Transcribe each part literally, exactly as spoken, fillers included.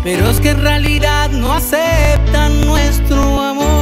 pero es que en realidad no aceptan nuestro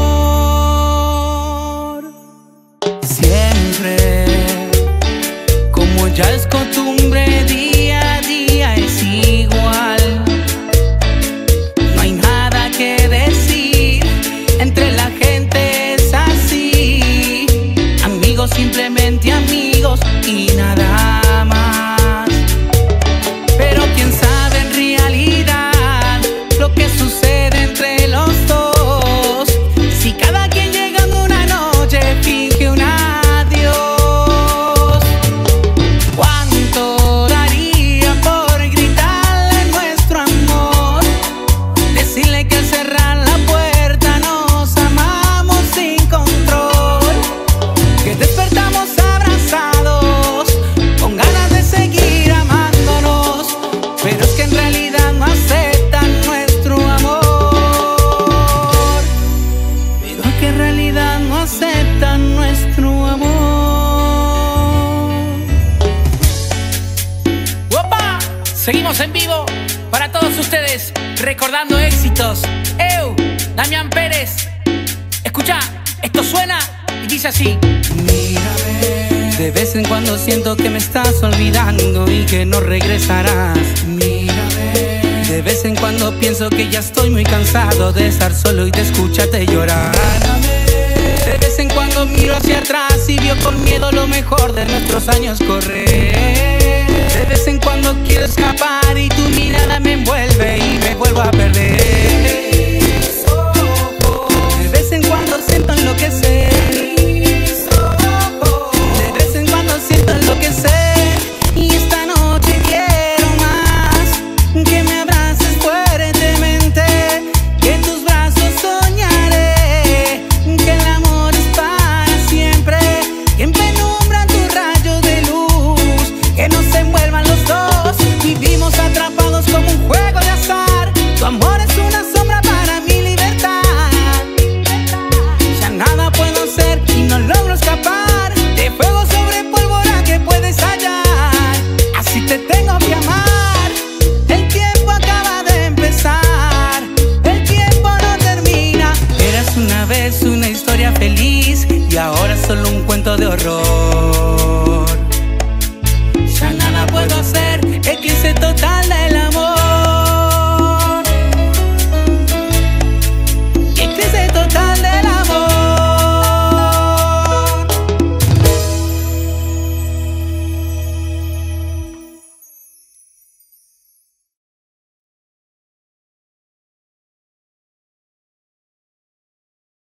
amor. Siempre, como ya es costumbre, día a día es igual. No hay nada que decir, entre la gente es así. Amigos, simplemente amigos y nada más. Pero quién sabe en realidad lo que sucede entre los dos. Si cada quien llega en una noche finge un adiós. ¿Cuánto daría por gritarle nuestro amor? Decirle que al cerrar la puerta nos amamos sin control, que despertamos abrazados con ganas de seguir amándonos, pero es que en realidad no aceptan nuestro amor. Pero es que en realidad no aceptan nuestro amor. ¡Opa! Seguimos en vivo para todos ustedes, recordando éxitos. ¡Eu! Damián Pérez. Escucha, esto suena y dice así. Mírame, de vez en cuando siento que me estás olvidando y que no regresarás. Mírame, de vez en cuando pienso que ya estoy muy cansado de estar solo y de escucharte llorar. De vez en cuando miro hacia atrás y veo con miedo lo mejor de nuestros años correr. De vez en cuando quiero escapar y tu mirada me envuelve y me vuelvo a perder. De vez en cuando siento enloquecer. De vez en cuando siento enloquecer. Y esta noche quiero más, que me abraces fuertemente, que en tus brazos soñaré, que el amor es para siempre, que en penumbra tu rayo de luz, que nos envuelvan los dos. Vivimos atrapados como un juego de azar. Tu amor es una sombra para mi libertad. Ya nada puedo hacer y no logro escapar de fuego sobre pólvora que puedes hallar. Así te tengo que amar. El tiempo acaba de empezar, el tiempo no termina. Eras una vez una historia feliz y ahora es solo un cuento de horror. Ya nada puedo hacer, eclipse total del amor.